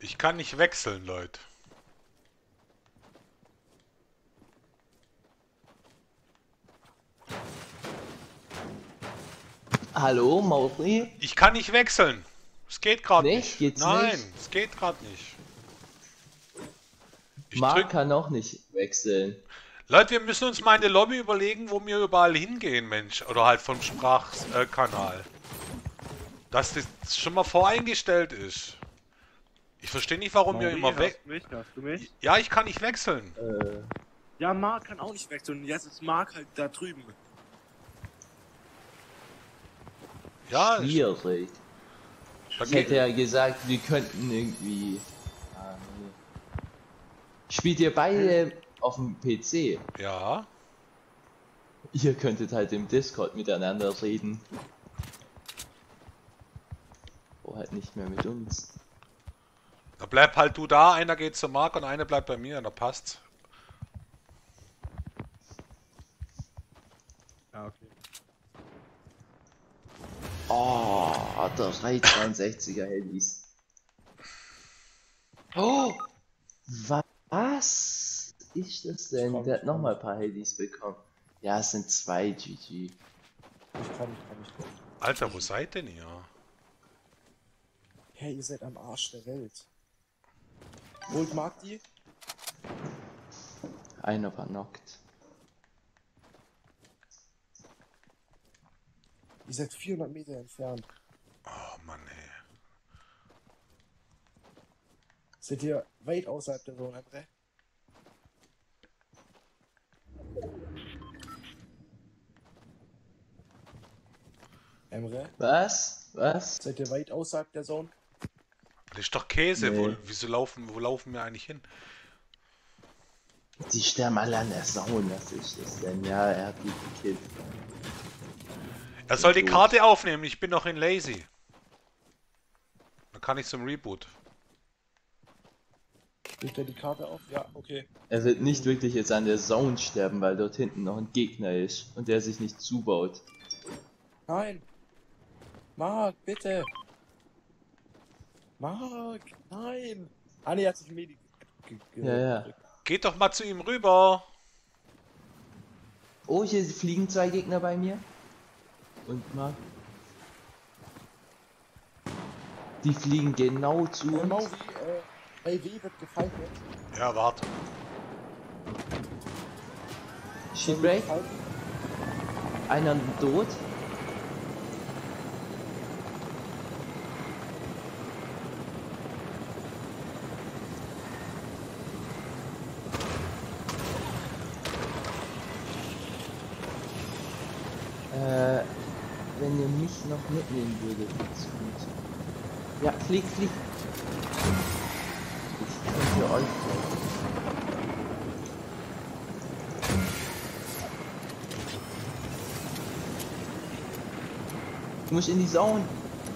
Ich kann nicht wechseln, Leute. Hallo, Mauri? Ich kann nicht wechseln. Es geht gerade Nicht? nicht. Geht's Nein, nicht? es geht gerade nicht. Ich Marc drück. kann auch nicht wechseln. Leute, wir müssen uns mal in der Lobby überlegen, wo wir überall hingehen, Mensch. Oder halt vom Sprachkanal. Dass das schon mal voreingestellt ist. Ich verstehe nicht, warum wir Mauri, immer weg. hörst du mich? Ja, ich kann nicht wechseln. Ja, Marc kann auch nicht wechseln. Jetzt ist Marc halt da drüben. Ja, Schwierig. da Ich geht- hätte ja gesagt, wir könnten irgendwie... nee. Spielt ihr beide auf dem PC? ja. Ihr könntet halt im Discord miteinander reden. Oh, halt nicht mehr mit uns. Da bleib halt du da, einer geht zu Marc und einer bleibt bei mir, da passt's. Ja, okay. Oh, der 362er Handys. Oh! Was ist das denn? Der hat nochmal ein paar Handys bekommen. Ja, es sind 2 GG. Ich komm. Alter, wo seid denn ihr? Hey, ihr seid am Arsch der Welt. Holt Marc die? Einer war knockt. Ihr seid 400 Meter entfernt. Oh Mann, ey. Seid ihr weit außerhalb der Zone, André? Emre? Was? Was? Seid ihr weit außerhalb der Zone? Das ist doch Käse. Nee. Wo laufen wir eigentlich hin? Die sterben alle an der Saune, was ist das denn? Ja, er hat die gekillt. Er soll die Gut. Karte aufnehmen, ich bin noch in Lazy. Dann kann ich zum Reboot. Legt er die Karte auf? Ja, okay. Er wird nicht wirklich jetzt an der Zone sterben, weil dort hinten noch ein Gegner ist und der sich nicht zubaut. Nein! Marc, bitte! Marc, nein! Ah, nee, hat sich Medi... Ja, ja. Geht doch mal zu ihm rüber. Oh, hier fliegen 2 Gegner bei mir. Und mal. Die fliegen genau zu uns. Mauri, LW wird gefaltet. Ja, warte. Shipwreck, einer tot. Wenn ihr mich noch mitnehmen würdet, ist gut. Ja, fliegt. Ich könnte euch helfen. Ich muss in die Zone.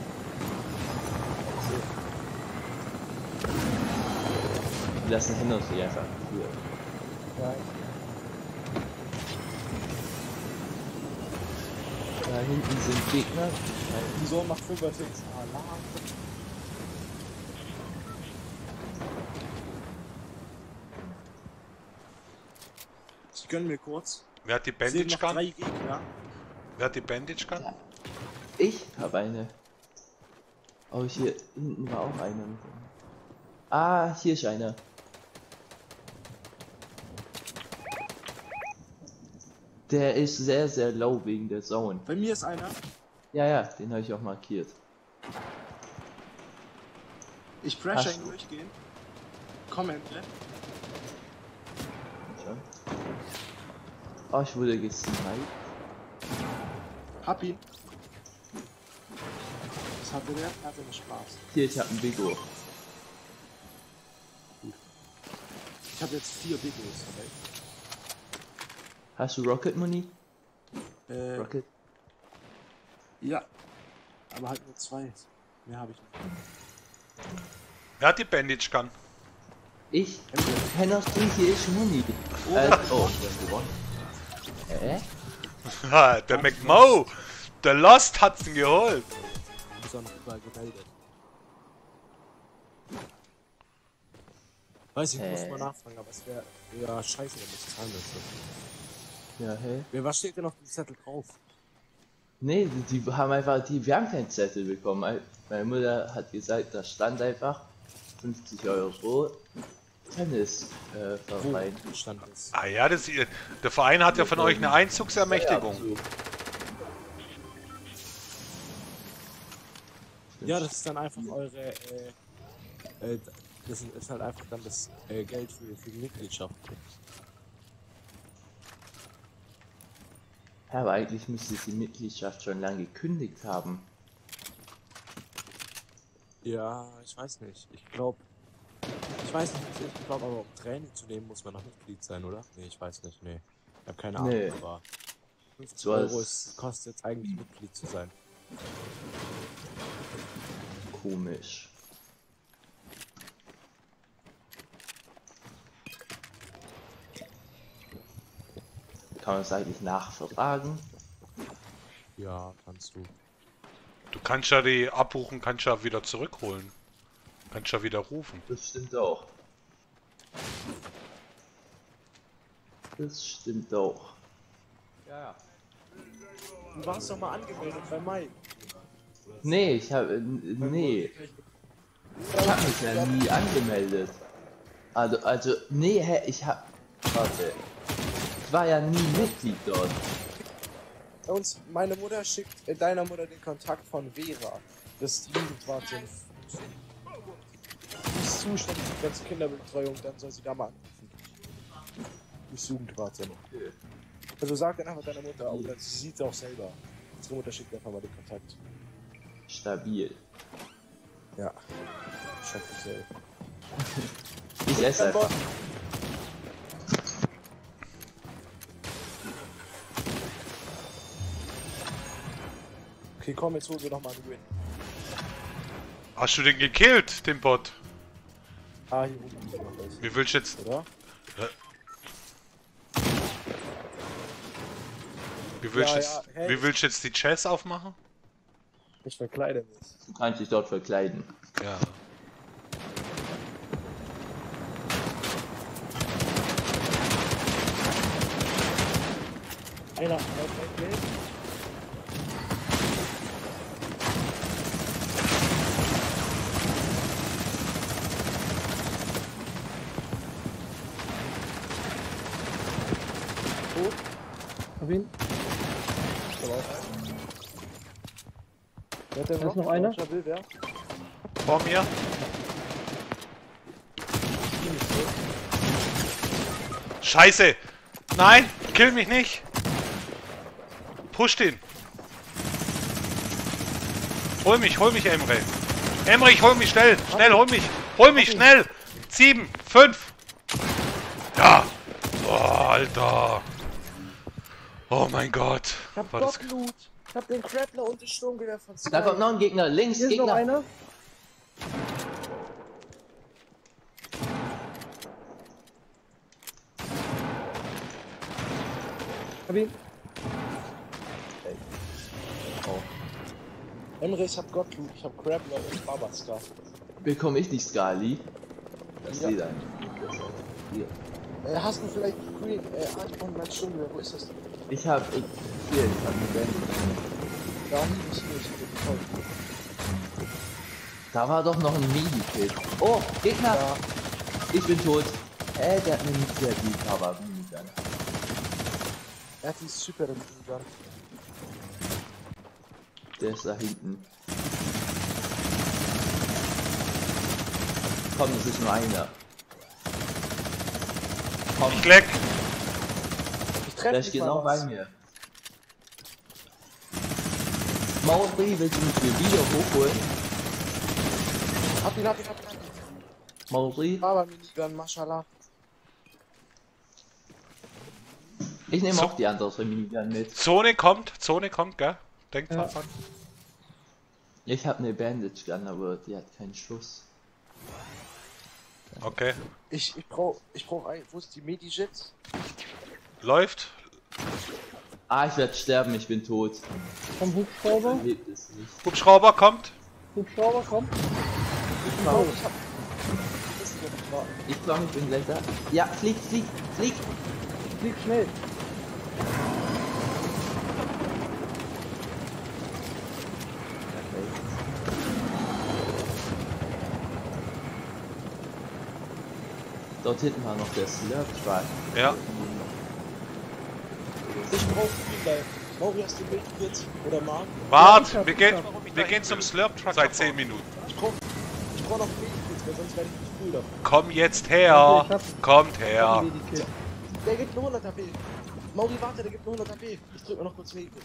Wir lassen Henry einfach hier. Ja, Da hinten sind Gegner. die Zone macht 5 Ticks. Alarm. Ich gönn mir kurz. Wer hat die Es sind Bandage noch 3 Gun? Gegner. Wer hat die Bandage Gun? Ja. Ich habe eine. Oh, hier hinten war auch einer. Ah, hier ist einer. Der ist sehr, sehr low wegen der Zone. Bei mir ist einer. Ja, den habe ich auch markiert. Ich pressure Hast ihn du? durchgehen. Komm, Emre. Schon. Oh, ich wurde gesniped. Hab ihn. Was hatte der? Hatte einen Spaß. Hier, ich habe einen Bigo. Ich habe jetzt 4 Big O's dabei. Hast du Rocket Money? Rocket? Ja. Aber halt nur 2. Mehr habe ich nicht. Wer hat die Bandage Gun? Ich? Henner, hier ist Money. Oh, wir haben gewonnen. Ha, der McMo! Der Lost hat's ihn geholt. Ist auch noch überall gemeldet. Weiß ich, muss mal nachfragen, aber es wäre ja scheiße, wenn ich zahlen müsste. Ja, hey. Was steht denn auf dem Zettel drauf? Nee, die haben einfach, wir haben keinen Zettel bekommen. Meine Mutter hat gesagt, da stand einfach 50 Euro Tennisverein. Wo stand das? Ah ja, der Verein hat ja von euch eine Einzugsermächtigung. Ja, das ist dann einfach eure, das ist halt einfach dann das Geld für die Mitgliedschaft. Ja, aber eigentlich müsste die Mitgliedschaft schon lange gekündigt haben. Ja, ich weiß nicht. Ich glaube, ich glaube aber um Training zu nehmen, muss man noch Mitglied sein, oder? Nee, ich weiß nicht, nee. Ich habe keine Ahnung, Nee. aber 50 Du Euro hast- kostet jetzt eigentlich Mitglied zu sein. Komisch. Kann man das eigentlich nachfragen? Ja, kannst du. Du kannst ja die abbuchen, kannst ja wieder zurückholen. Kannst ja wieder rufen. Das stimmt auch. Das stimmt auch. Ja. Du warst doch mal angemeldet bei Mai. Nee, ich habe nee. Ich habe mich ja nie angemeldet. Also nee, hä, warte. Ich war ja nie Mitglied dort. Und meine Mutter schickt deiner Mutter den Kontakt von Vera. Das ist die Jugendwartin. Die ist zuständig für die ganze Kinderbetreuung, dann soll sie da mal anrufen. Die ist Jugendwartin. Also sag dann einfach deiner Mutter, oder sie sieht es auch selber. Unsere Mutter schickt einfach mal den Kontakt. Stabil. Ja. Schafft ich selber. Ich esse einfach. Okay, komm, jetzt holen wir noch mal einen Win. Hast du den gekillt, den Bot? Ah, hier oben ist noch was. Wie willst du jetzt... Oder? Wie willst, Ja, jetzt, ja, hey. wie willst du jetzt die Chess aufmachen? Ich verkleide mich. Du kannst dich dort verkleiden. Ja. Einer, okay. Tot. Hab ihn. Aber auch einen. Wer hat denn Da ist noch einer. Will wer? Vor mir? Scheiße! Nein! Kill mich nicht! Push den! Hol mich, Emre! Emre, ich hol mich schnell! Schnell, hol mich! Hol mich, schnell! 7, 5! Ja! Oh, Alter! Oh mein Gott! Ich hab War das... Gottloot. Ich hab den Grappler und das Sturmgewehr von Sky. Da kommt noch ein Gegner, links, Hier ist noch Gegner. einer. Hab ihn. Emre, ich hab Gottloot, ich hab Grappler und Babaska. Bekomme ich nicht Skali? Das Ja. sieht ein. Hier. Hast du vielleicht Green, Archon, mein Sturmgewehr, wo ist das? Ich habe hier, ich habe einen Band. Da hinten ist nicht. Da war doch noch ein Medikit. Oh, Gegner! Ja. Ich bin tot. Der hat eine Initiative, Minigun. Er hat die super Minigun. Der ist da hinten. Komm, das ist nur einer. Komm, Ich leck! Ich treffe der ist genau bei mir. Mauri, willst du mich hier wieder hochholen? Hab ihn. Mauri, Baba Minigun, Mashallah. ich nehme So. auch die andere Minigun mit. Zone kommt, gell? Denkt Ja. dran. Ich habe eine Bandage Gun, aber die hat keinen Schuss. Okay. Ich brauch ein. Wo ist die Medijets? Läuft. Ah, ich werde sterben, ich bin tot. Vom Hubschrauber. Lebt es nicht. Hubschrauber kommt. Hubschrauber, komm. Oh, ich hab. Ich komm, ich bin gleich da. Ja, flieg. Flieg schnell. Perfekt. Dort hinten war noch der Slurp-Truck. Ja. Ich brauche viel. Mauri, hast du ein Bild jetzt? Oder Marc? Wart, Ja, ich wir gehen zum Slurp-Truck seit 10 Minuten. Ich brauch noch ein Bild jetzt, weil sonst werde ich nicht cool davon. Komm jetzt her. Kommt her. Der gibt nur 100 HP. Mauri, warte, der gibt nur 100 HP. Ich drück mir noch kurz weg.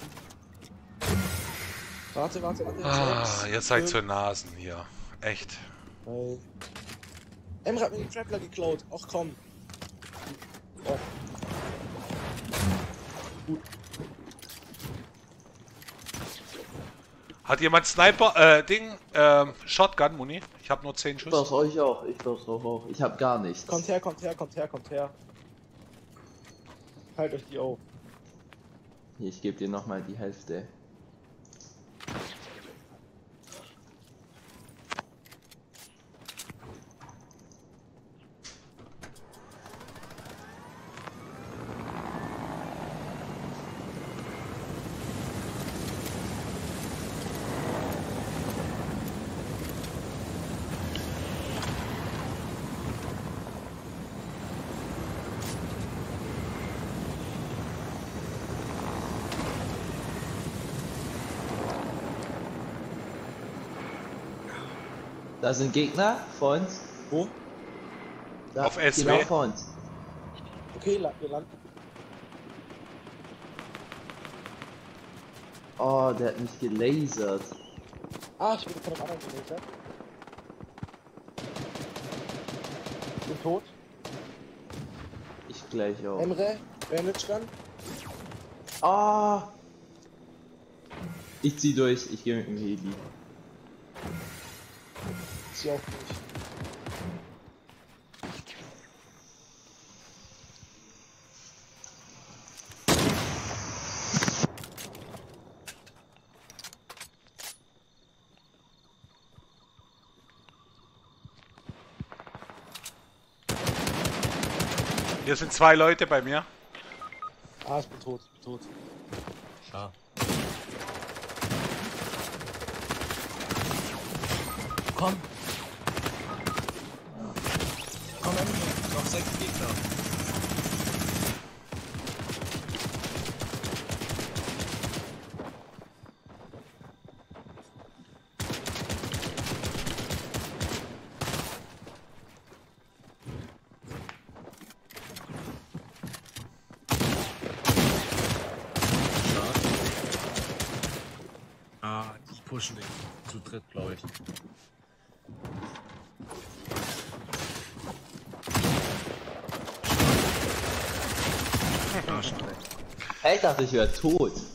Warte. Ah, ihr seid so Nasen hier. Echt. Emre hat mir den Trappler geklaut. Ach komm. Oh. Gut. Hat jemand Shotgun, Muni? Ich habe nur 10 Ich Schuss. brauch's euch auch. Ich hab gar nichts. Kommt her. Halt euch die auf. Hier, ich gebe dir nochmal die Hälfte. Da sind Gegner vor uns. Wo? Da, Auf SW? Genau vor uns. Okay, wir landen. Oh, der hat mich gelasert. Ah, ich bin von einem anderen Geräte. Ich bin tot. Ich gleich auch. Emre, Bandage Gun. Ah! Ich zieh durch, ich gehe mit dem Heli. Zieh auf mich. Hier sind 2 Leute bei mir. Ah, ich bin tot. Ja. Komm, Emre, noch 6 Gegner. Ah, die pushen den zu dritt, glaube ich. Hey, ich dachte, ich wäre tot.